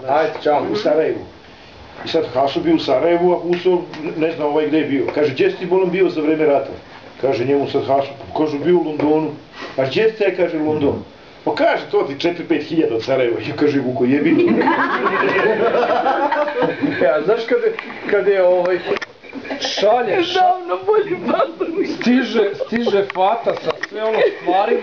Ajde, čao, u Sarajevu. I sad Haso bio u Sarajevu, a Huso ne zna gde je bio. Kaže, gdje si ti bolan bio za vreme rata? Kaže njemu sad Haso, kaže, bio u Londonu. A gdje si te, kaže, London? Pa kaže, to ti 4-5 hiljada od Sarajeva. I kaže, Vuko, jebino. Ja, znaš kad je šalje, stiže Fata sa sve ono stvarima